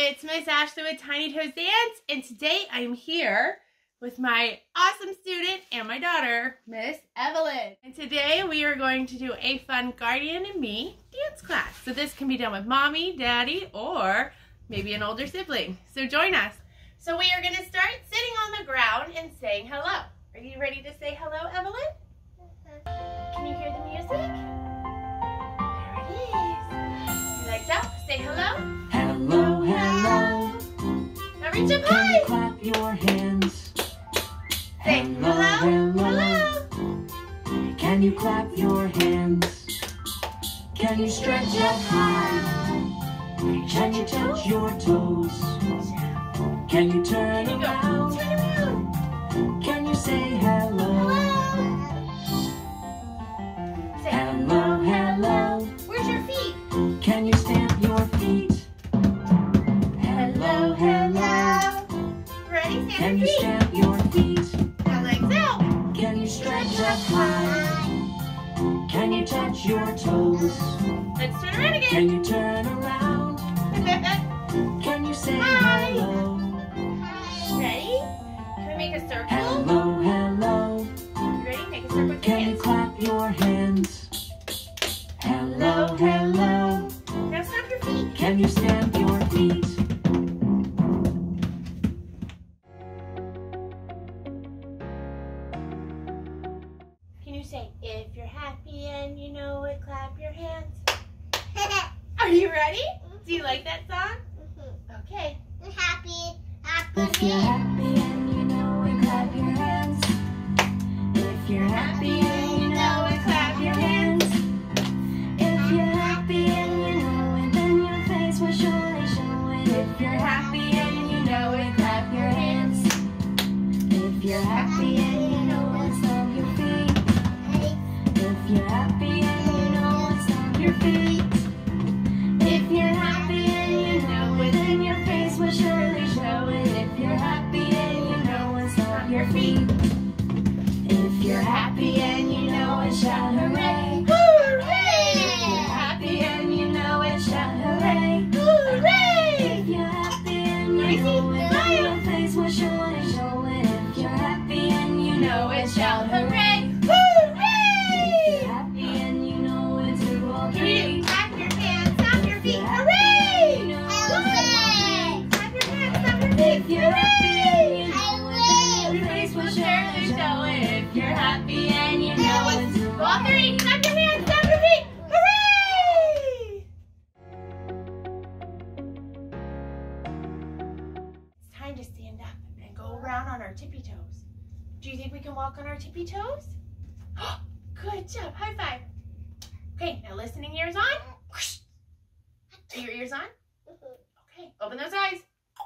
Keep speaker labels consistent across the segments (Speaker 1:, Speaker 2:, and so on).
Speaker 1: it's Miss Ashley with Tiny Toes Dance, and today I'm here with my awesome student and my daughter, Miss Evelyn. And today we are going to do a fun Guardian and Me dance class. So this can be done with mommy, daddy, or maybe an older sibling. So join us. So we are going to start sitting on the ground and saying hello. Are you ready to say hello, Evelyn? Can you hear the music? There it is. Your legs out. Say hello.
Speaker 2: Hello, hello.
Speaker 1: Now reach up high.
Speaker 2: Clap your hands.
Speaker 1: Say hello, hello.
Speaker 2: Can you clap your hands? Can you stretch up high? Can you touch your toes? Can you turn around? Can you say hello?
Speaker 1: Say
Speaker 2: hello, hello.
Speaker 1: Where's your feet?
Speaker 2: Can you stamp your feet? Hello, hello.
Speaker 1: Ready?
Speaker 2: Can you
Speaker 1: Stamp
Speaker 2: stamp your feet?
Speaker 1: now legs out.
Speaker 2: Can you stretch up high? Can you touch your toes?
Speaker 1: Let's turn around again.
Speaker 2: Can you turn around? Can you say hello?
Speaker 1: Ready? Can we make a circle?
Speaker 2: Hello, hello.
Speaker 1: You ready? Make a circle with your
Speaker 2: Can you
Speaker 1: hands.
Speaker 2: clap your hands? Hello, hello.
Speaker 1: Now stamp your feet.
Speaker 2: Can you stamp your feet?
Speaker 1: Can you say, if you're happy and you know it, clap your hands? Are you ready? Do you like that song? Okay.
Speaker 2: If you're happy and you know it, clap your hands. If you're happy and you know it, clap your hands. If you're happy and you know it, then your face will surely show it. If you're happy and you know it, clap your hands. If you're happy and you know it, stomp your feet. If you're happy and you know it, stomp your feet. If you're happy and you know it, then your face will surely show it. If you're happy and you know it, stomp your feet. If you're happy and you know it, shout hooray!
Speaker 1: Hooray!
Speaker 2: If you're happy and you know it, shout hooray!
Speaker 1: Hooray!
Speaker 2: If you're happy and you know it, then your face will surely show it. If you're happy and you know it, shout hooray! If
Speaker 1: Hooray!
Speaker 2: you're happy and you know it, do all
Speaker 1: Can you
Speaker 2: three.
Speaker 1: clap your hands, stomp your feet? Hooray! Clap your hands, stomp your feet.
Speaker 2: If you're happy and you
Speaker 1: Hooray!
Speaker 2: know it, then your face will surely show it. If you're happy and you know it, do
Speaker 1: All
Speaker 2: all
Speaker 1: three.
Speaker 2: three.
Speaker 1: Clap your hands, stomp your feet. Hooray! It's time to stand up and go around on our tippy toes. Do you think we can walk on our tippy toes? Good job. High five. Okay, now listening ears on. Are your ears on? Okay, open those eyes.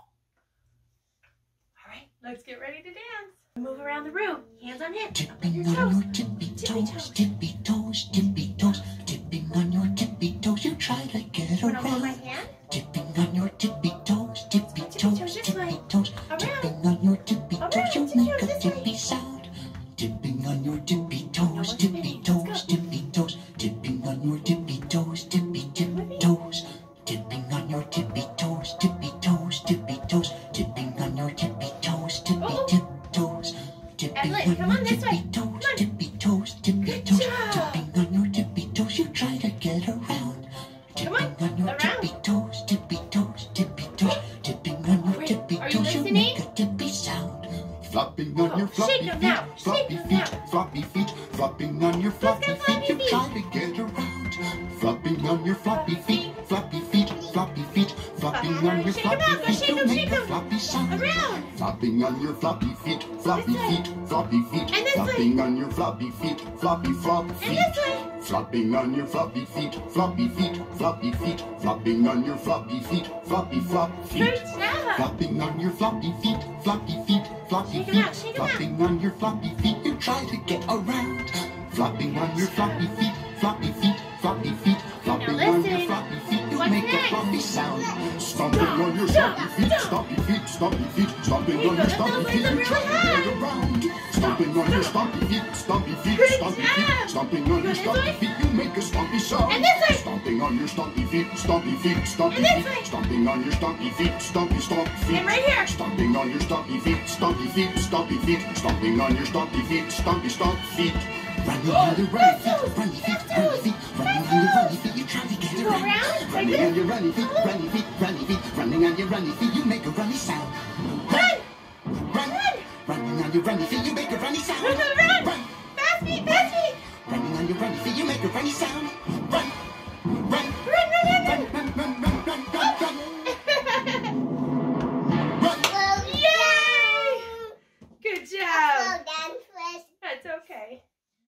Speaker 1: All right, let's get ready to dance. Move around the room. Hands on hips.
Speaker 2: Tipping on your tippy toes, tippy toes, tippy toes. Tipping on your tippy toes, you try to get
Speaker 1: Wanna hold my
Speaker 2: around.
Speaker 1: hand?
Speaker 2: Tipping on your tippy toes, tippy toes,
Speaker 1: this way.
Speaker 2: tippy toes.
Speaker 1: Around.
Speaker 2: Tipping on your tippy
Speaker 1: Around,
Speaker 2: toes, you
Speaker 1: tippy
Speaker 2: make
Speaker 1: toes,
Speaker 2: a
Speaker 1: this way.
Speaker 2: tippy sound. Tipping on your tippy
Speaker 1: Now
Speaker 2: toes,
Speaker 1: with
Speaker 2: tippy
Speaker 1: me. Let's
Speaker 2: toes,
Speaker 1: go.
Speaker 2: tippy toes. Tipping on your tippy toes, tippy toes. Tipping on your tippy toes, tippy toes, tippy toes. Tipping on your tippy toes, tippy toes. Tipping
Speaker 1: Evelyn,
Speaker 2: on
Speaker 1: come
Speaker 2: your
Speaker 1: on this way.
Speaker 2: tippy toes, tippy toes, tippy
Speaker 1: Good
Speaker 2: toes.
Speaker 1: job.
Speaker 2: Tipping on your tippy toes, you try to get around.
Speaker 1: Come on,
Speaker 2: Tipping on your
Speaker 1: around.
Speaker 2: tippy toes, tippy toes, tippy toes. Tipping on your
Speaker 1: Wait,
Speaker 2: tippy
Speaker 1: are you
Speaker 2: toes, you
Speaker 1: listening?
Speaker 2: make a tippy sound.
Speaker 3: Flopping on your
Speaker 1: Shake
Speaker 3: floppy
Speaker 1: them
Speaker 3: feet,
Speaker 1: now,
Speaker 3: floppy
Speaker 1: shake them
Speaker 3: feet,
Speaker 1: now.
Speaker 3: floppy feet, flopping on your floppy
Speaker 1: go, floppy
Speaker 3: feet, you
Speaker 1: feet.
Speaker 3: try to get around. Flopping on your floppy feet, floppy feet, floppy feet, flopping on your
Speaker 1: Shake 'em
Speaker 3: floppy
Speaker 1: out, go
Speaker 3: feet,
Speaker 1: shake
Speaker 3: you
Speaker 1: 'em,
Speaker 3: make
Speaker 1: shake
Speaker 3: a
Speaker 1: 'em.
Speaker 3: floppy sound.
Speaker 1: Around.
Speaker 3: Flopping on your floppy feet, floppy
Speaker 1: This way.
Speaker 3: feet, floppy feet,
Speaker 1: And this way.
Speaker 3: flopping on your floppy feet, floppy flop
Speaker 1: And
Speaker 3: feet.
Speaker 1: this way.
Speaker 3: Flopping on your floppy feet, floppy feet, floppy feet, flopping on your floppy feet, floppy flop feet.
Speaker 1: Good job.
Speaker 3: Flopping on your floppy feet, floppy feet, floppy
Speaker 1: Shake 'em
Speaker 3: feet,
Speaker 1: out, shake 'em out.
Speaker 3: flopping on your floppy feet, you try to get around. Flopping on your floppy feet, floppy feet, floppy feet, flopping on your
Speaker 1: listen.
Speaker 3: floppy feet, you
Speaker 1: What's
Speaker 3: make
Speaker 1: next?
Speaker 3: a floppy sound. Stomping on your stompy feet, stompy feet, stompy feet, stomping
Speaker 1: Hey,
Speaker 3: on
Speaker 1: go
Speaker 3: your
Speaker 1: lift
Speaker 3: stompy
Speaker 1: those
Speaker 3: feet,
Speaker 1: legs
Speaker 3: you
Speaker 1: up
Speaker 3: try
Speaker 1: really
Speaker 3: to get around. Stomping on your stompy feet, stompy feet,
Speaker 1: Good
Speaker 3: stompy feet,
Speaker 1: job.
Speaker 3: Stomping on your stumpy feet, you make a stumpy sound.
Speaker 1: And this way.
Speaker 3: Stomping on your stumpy feet, stumpy feet, stumpy
Speaker 1: And this
Speaker 3: feet.
Speaker 1: way.
Speaker 3: Stomping on your stumpy feet, stumpy feet.
Speaker 1: And right here.
Speaker 3: Stomping on your stumpy feet, stumpy feet, stumpy feet. Stomping on your stumpy feet, stumpy feet. Running on your runny feet, runny feet, runny feet. Running on your runny feet, you try to get
Speaker 1: Go
Speaker 3: around.
Speaker 1: around.
Speaker 3: Running on your runny feet, runny feet, runny feet. Running on your runny feet, you make a runny sound.
Speaker 1: Run.
Speaker 3: Run. Running on your runny feet, you make a runny sound.
Speaker 1: Run.
Speaker 3: Run.
Speaker 1: Fast feet, fast feet.
Speaker 3: Running on your runny feet, you make a runny sound. Run. Run.
Speaker 1: Run. Yay! Good job. That's okay.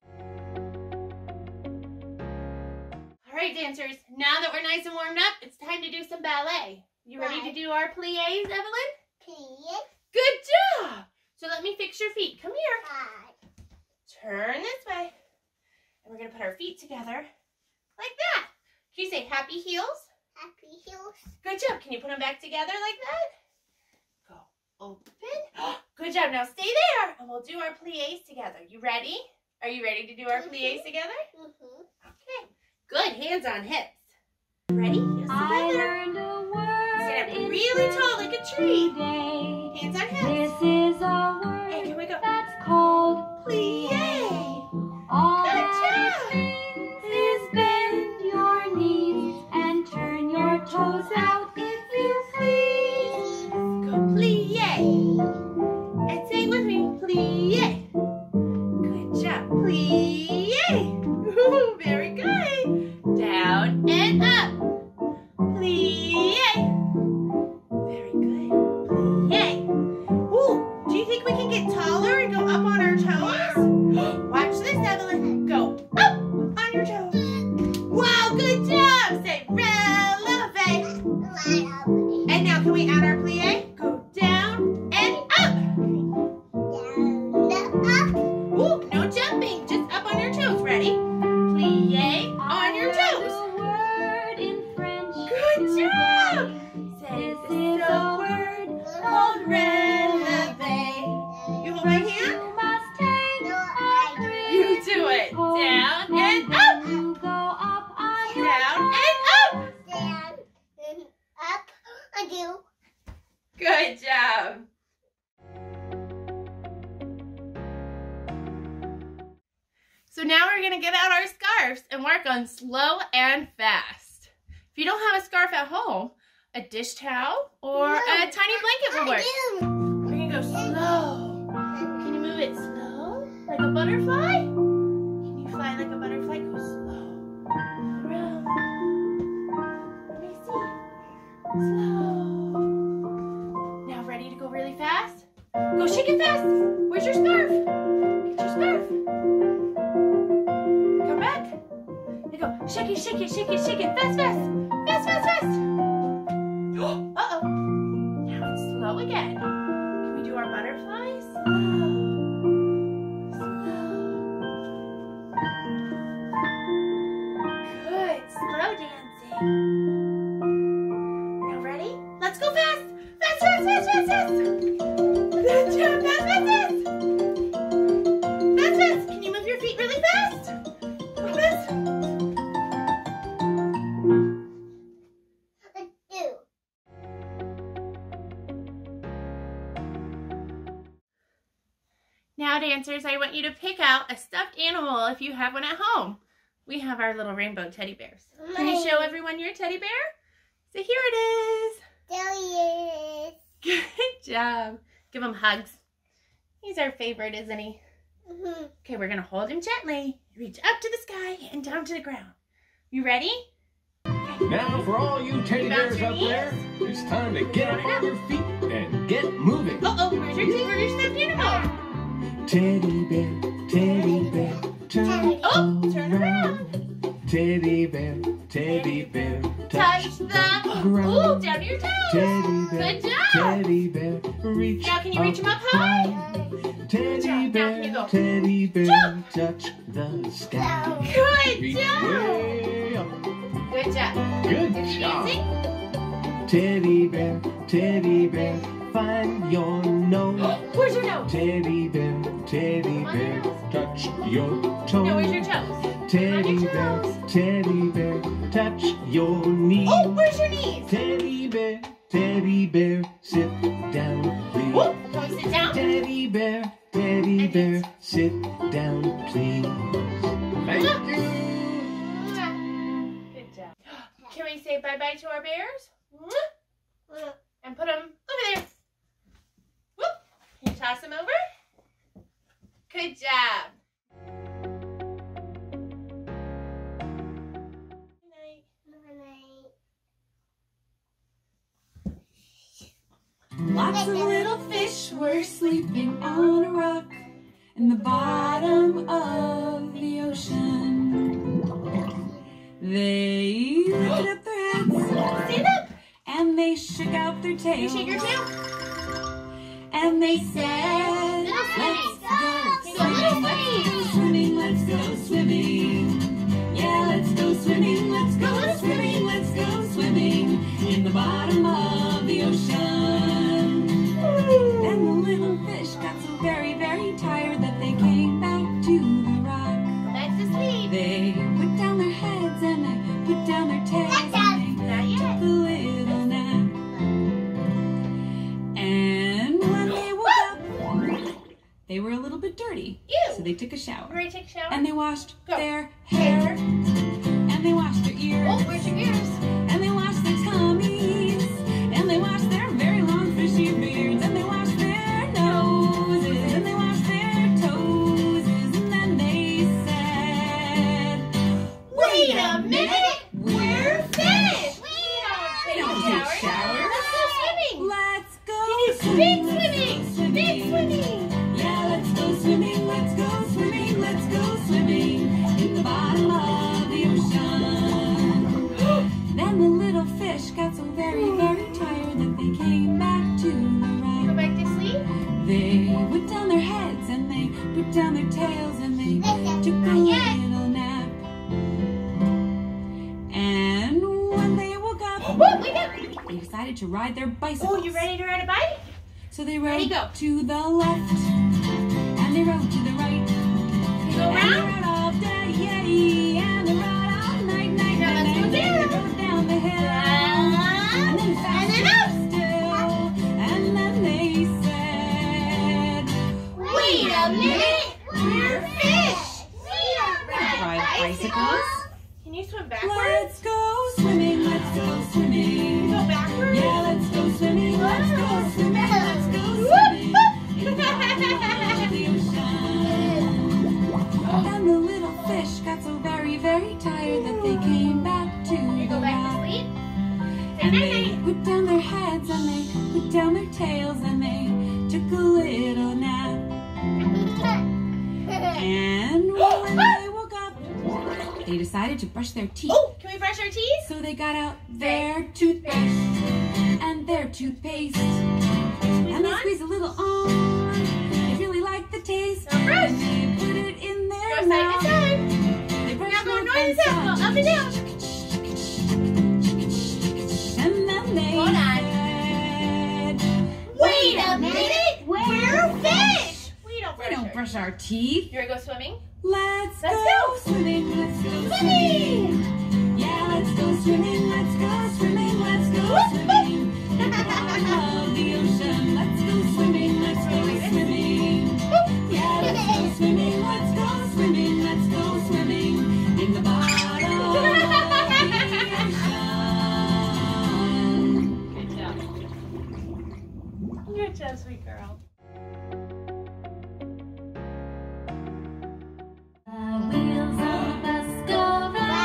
Speaker 1: All right, dancers. Now that we're nice and warmed up, it's time to do some ballet. You ready to do our pliés, Evelyn? Good job. So let me fix your feet. Come here. Turn this way. And we're going to put our feet together like that. Can you say happy heels? Good job. Can you put them back together like that? Go open. Good job. Now stay there and we'll do our pliés together. You ready? Are you ready to do our pliés together? Okay. Good. Hands on hips. Ready? Heels together. Stand up really tall like a tree. Hands on hips.
Speaker 2: This is a word
Speaker 1: Hey, can we go?
Speaker 2: that's called
Speaker 1: Plié.
Speaker 2: All
Speaker 1: Good
Speaker 2: that
Speaker 1: job.
Speaker 2: means is bend your knees and turn your toes out if you please.
Speaker 1: Go plié. And say it with me. Plié. Good job. Plié. Ooh, very good. Down and up. Plié. Very good. Plié. Ooh, do you think we can get taller and go up on our toes? Watch this, Evelyn. Go up on your toes. Wow, good job. Say releve. And now can we add our plie? Go down and up. Ooh, no jumping. Just up on your toes. Ready? Plie on your toes.
Speaker 2: Word in French.
Speaker 1: Good job. Say
Speaker 2: This
Speaker 1: this
Speaker 2: is
Speaker 1: is a
Speaker 2: a
Speaker 1: word called releve. You hold my hand.
Speaker 2: You must take
Speaker 1: You do it. Down and up.
Speaker 2: You go up on your
Speaker 1: Down and up. Good job. So now we're going to get out our scarves and work on slow and fast. If you don't have a scarf at home, a dish towel or a tiny blanket will work. We're going to go slow. Can you move it slow? Like a butterfly? Can you fly like a butterfly? Go slow. Around. Let me see. Slow. Now ready to go really fast? Go shake it fast. Where's your scarf? Get your scarf. Come back. And go shake it, shake it, shake it, shake it. Fast, fast. Fast, fast, fast. Uh-oh. Now it's slow again. Can we do our butterflies? Slow. Good. Slow dancing. Now ready? Let's go fast. Fast, fast, fast, fast, fast. Good job. Fast, fast, fast. Fast, fast. Can you move your feet really fast? Go fast. Now, dancers, I want you to pick out a stuffed animal if you have one at home. We have our little rainbow teddy bears. Can you show everyone your teddy bear? So here it is. Good job. Give him hugs. He's our favorite, isn't he? Okay, we're going to hold him gently. Reach up to the sky and down to the ground. You ready?
Speaker 4: Now for all you teddy
Speaker 1: Bounce
Speaker 4: bears
Speaker 1: your
Speaker 4: up there, it's time to get up on your feet and get moving.
Speaker 1: Uh-oh, where's your stuffed animal?
Speaker 4: Teddy bear, turn
Speaker 1: Oh, turn around.
Speaker 4: Teddy bear,
Speaker 1: Touch the
Speaker 4: ground.
Speaker 1: ooh, down to your toes.
Speaker 4: Teddy bear,
Speaker 1: Good job.
Speaker 4: teddy bear, reach
Speaker 1: Now can you reach him up high?
Speaker 4: Teddy
Speaker 1: job. Now can you
Speaker 4: bear,
Speaker 1: go?
Speaker 4: teddy bear,
Speaker 1: Jump.
Speaker 4: touch the sky.
Speaker 1: Good
Speaker 4: Reach
Speaker 1: job.
Speaker 4: way up.
Speaker 1: Good job.
Speaker 4: Good
Speaker 1: Finish
Speaker 4: job.
Speaker 1: dancing.
Speaker 4: Teddy bear, find your nose.
Speaker 1: Where's your nose?
Speaker 4: Teddy bear, touch your toes.
Speaker 1: Now where's your toes?
Speaker 4: teddy bear, touch your knees.
Speaker 1: Oh, where's your knees?
Speaker 4: Teddy bear, sit down, please.
Speaker 1: Oh, don't sit down.
Speaker 4: Teddy bear, sit down, please. Thank you.
Speaker 1: Good job. Can we say bye-bye to our bears? And put them over there. Whoop. Can you toss them over? Good job.
Speaker 2: Lots of little fish were sleeping on a rock in the bottom of the ocean. They lifted up their heads.
Speaker 1: Stand up.
Speaker 2: And they shook out their tails.
Speaker 1: You shake your tail.
Speaker 2: And they said, let's go swimming, let's go swimming. Yeah, let's go swimming, let's go swimming, let's go swimming in the bottom of the ocean. Then the little fish got so very, very tired that they came back to the rock.
Speaker 1: Go back to sleep.
Speaker 2: They put down their heads and they put down their tails and they took a little nap. And when they woke up, they were a little bit dirty.
Speaker 1: Ew.
Speaker 2: So they took a shower.
Speaker 1: You ready to take a shower?
Speaker 2: And they washed
Speaker 1: Go.
Speaker 2: their hair. And they washed their ears.
Speaker 1: Oh, where's your ears?
Speaker 2: And they washed their tummies. And they washed their very long fishy beards. And they washed their noses. And they washed their toes. And then they said,
Speaker 1: Wait a minute. We're finished. We
Speaker 2: don't take showers.
Speaker 1: Let's go swimming.
Speaker 2: let's go
Speaker 1: Big swimming. Big swimming.
Speaker 2: Yeah, let's go swimming, let's go swimming, let's go swimming in the bottom of the ocean. Then the little fish got so very, very tired that they came back to the
Speaker 1: Go
Speaker 2: rock.
Speaker 1: back to sleep.
Speaker 2: They put down their heads and they put down their tails and they took a little nap. And when they woke up,
Speaker 1: Whoa, wake up.
Speaker 2: they decided to ride their bicycles.
Speaker 1: Oh, you ready to ride a bike?
Speaker 2: So they
Speaker 1: Ready,
Speaker 2: rode
Speaker 1: go.
Speaker 2: to the left and they rode to the right.
Speaker 1: Can you go
Speaker 2: And they
Speaker 1: around?
Speaker 2: rode all day, yay, and they rode all night, night,
Speaker 1: Now
Speaker 2: night,
Speaker 1: let's go
Speaker 2: night.
Speaker 1: down.
Speaker 2: They rode down the hill. And then faster
Speaker 1: up.
Speaker 2: still. And then they said,
Speaker 1: Wait a minute. We're fish. We don't
Speaker 2: ride bicycles.
Speaker 1: Can you swim backwards?
Speaker 2: Let's go swimming, let's go swimming.
Speaker 1: Go backwards?
Speaker 2: Yeah, let's go swimming, let's go swimming, let's go swimming. In the bottom of the ocean. And the little fish got so very, very tired that they came back to
Speaker 1: You
Speaker 2: the
Speaker 1: go back to
Speaker 2: rock.
Speaker 1: sleep. Say
Speaker 2: And they
Speaker 1: night-night.
Speaker 2: put down their heads and they put down their tails and they took a little nap. And when they woke up, they decided to brush their teeth.
Speaker 1: Oh, can we brush our teeth?
Speaker 2: So they got out their toothbrush and their toothpaste. And they squeezed a little on. They really liked the taste.
Speaker 1: Now brush.
Speaker 2: And they put it in their
Speaker 1: Go side
Speaker 2: mouth.
Speaker 1: to side.
Speaker 2: They brushed
Speaker 1: Now go
Speaker 2: north
Speaker 1: north
Speaker 2: and
Speaker 1: and south. Go
Speaker 2: south.
Speaker 1: up and down.
Speaker 2: And then they
Speaker 1: Hold on.
Speaker 2: said,
Speaker 1: Wait a minute. We're fish. We don't
Speaker 2: we
Speaker 1: brush
Speaker 2: don't
Speaker 1: our
Speaker 2: brush our teeth.
Speaker 1: You ready to go swimming?
Speaker 2: Let's
Speaker 1: Let's
Speaker 2: go
Speaker 1: go.
Speaker 2: swimming, let's go
Speaker 1: Swimming.
Speaker 2: swimming. Yeah, let's go swimming, let's go swimming, let's go swimming. In the bottom of the ocean, let's go swimming, let's go swimming. Yeah, let's go swimming, let's go swimming, let's go swimming. In the bottom of the ocean.
Speaker 1: Good job, sweet girl.
Speaker 2: The wheels on the bus go round.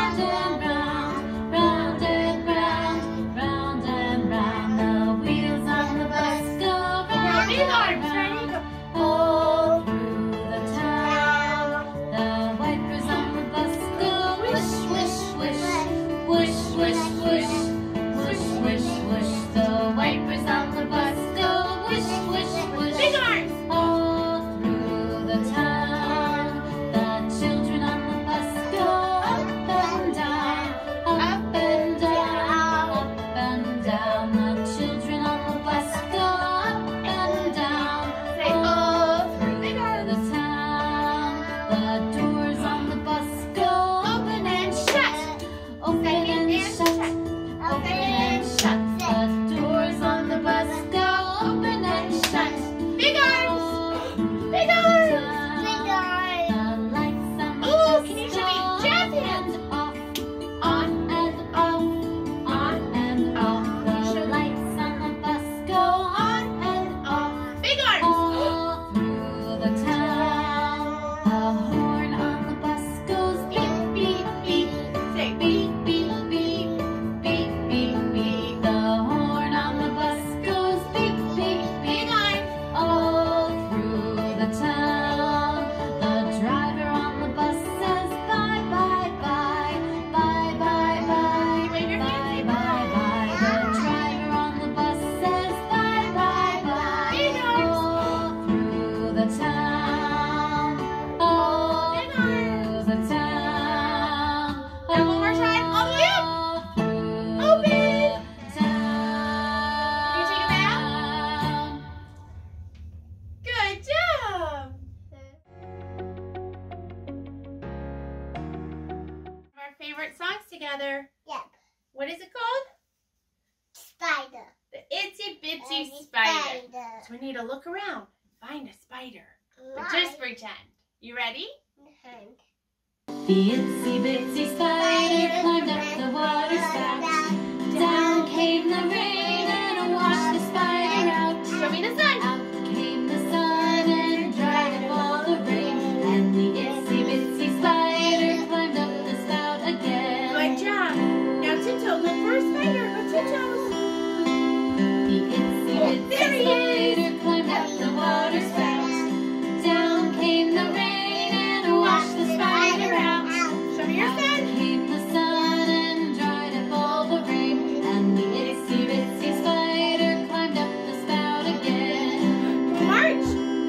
Speaker 1: favorite songs together.
Speaker 2: Yep.
Speaker 1: What is it called?
Speaker 2: Spider.
Speaker 1: The Itsy Bitsy Spider. So we need to look around, find a spider. But just pretend. You ready?
Speaker 2: The itsy bitsy spider climbed up the water spout. Down came the rain and washed the spider out.
Speaker 1: Show me the sun.
Speaker 2: Out came the sun and dried up all the rain. And the itsy bitsy spider climbed up the spout again.
Speaker 1: Good job. Now tiptoe, look for a spider. Go tiptoes.
Speaker 2: The itsy bitsy spider climbed up the water spout. Down came the rain and washed the spider out.
Speaker 1: Show me your
Speaker 2: Out
Speaker 1: sun.
Speaker 2: came the sun and dried up all the rain. And the itsy bitsy spider climbed up the spout again.
Speaker 1: March.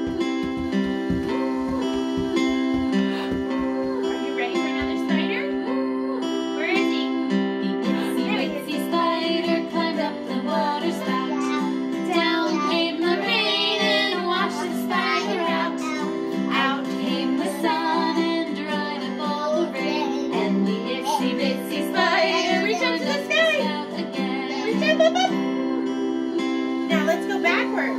Speaker 1: Are you ready for another spider? Where is he?
Speaker 2: The itsy bitsy spider climbed up the water spout. Down came the rain and washed the spider out. Out came the sun and dried up all the rain. And the itsy bitsy spider
Speaker 1: Reach up to the
Speaker 2: climbed up
Speaker 1: sky.
Speaker 2: spout again.
Speaker 1: Reach up, up, up. Now let's go backwards.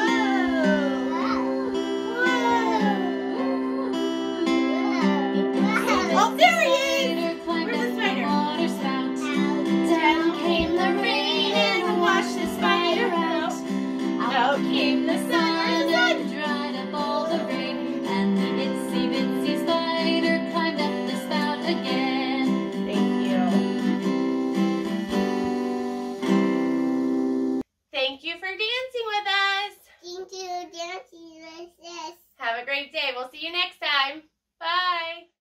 Speaker 1: Oh, there he is.
Speaker 2: Climbed
Speaker 1: Where's the
Speaker 2: up the
Speaker 1: spider?
Speaker 2: water spout. Down came the rain and washed the spider out. Out came the sun and dried up all the rain. And the itsy bitsy spider climbed up the spout again.
Speaker 1: Thank you. Thank you for dancing with us.
Speaker 2: Thank you, dancing with us.
Speaker 1: Have a great day. We'll see you next time. Bye.